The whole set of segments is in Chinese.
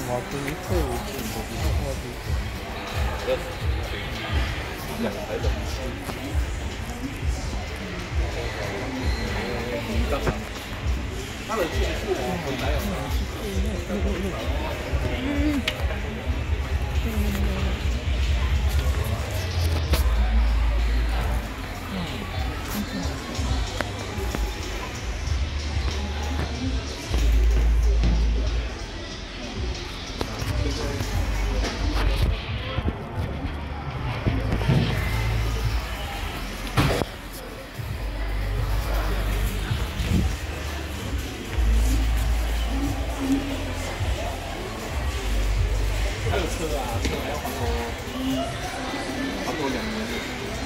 我可以退回去，我不看话题。 2台冷气。它的进步很难有。还有车啊，车还要差不多2年了。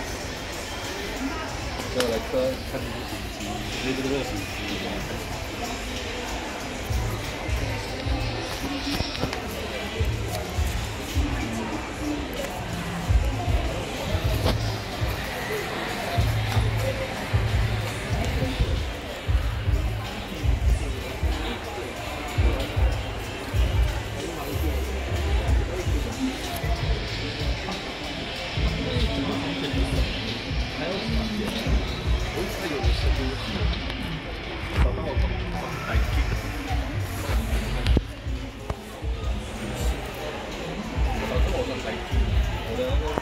要来看这个手机，因为这个热水器。还有什么？我才有的是东西，找到我代替的。我导致我的代替，我的那个。